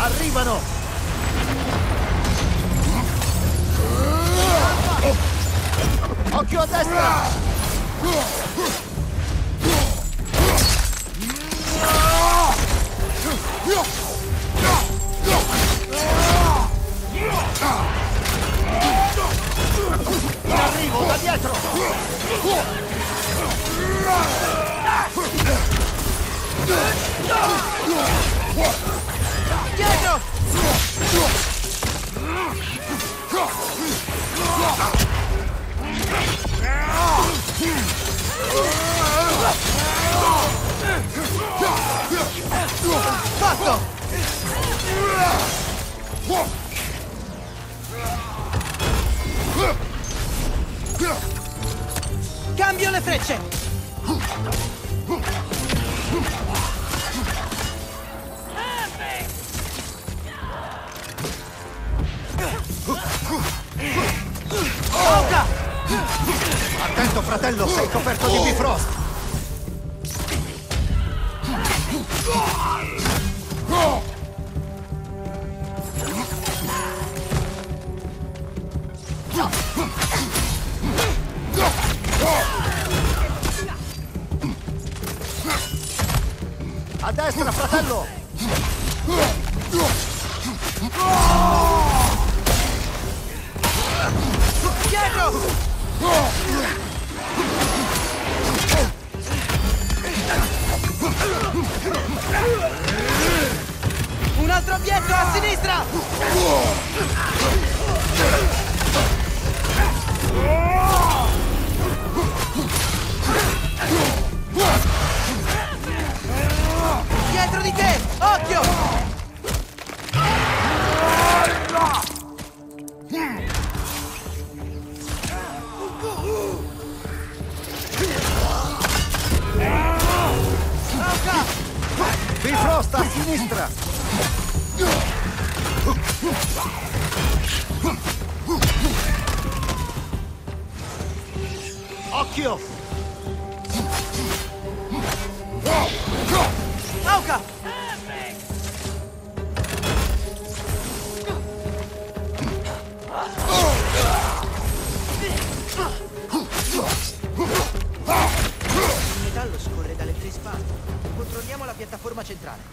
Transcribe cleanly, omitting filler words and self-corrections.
Arrivano! Occhio a destra! In arrivo da dietro! Dietro! Fatto! Cambio le frecce! Oka! Attento, fratello, sei coperto di Bifrost! A destra, fratello! Dietro! Un altro obietto a sinistra! Dietro di te! Occhio! Bifrost a sinistra! Occhio! Oka! Il metallo scorre dalle tre spade. Controlliamo la piattaforma centrale.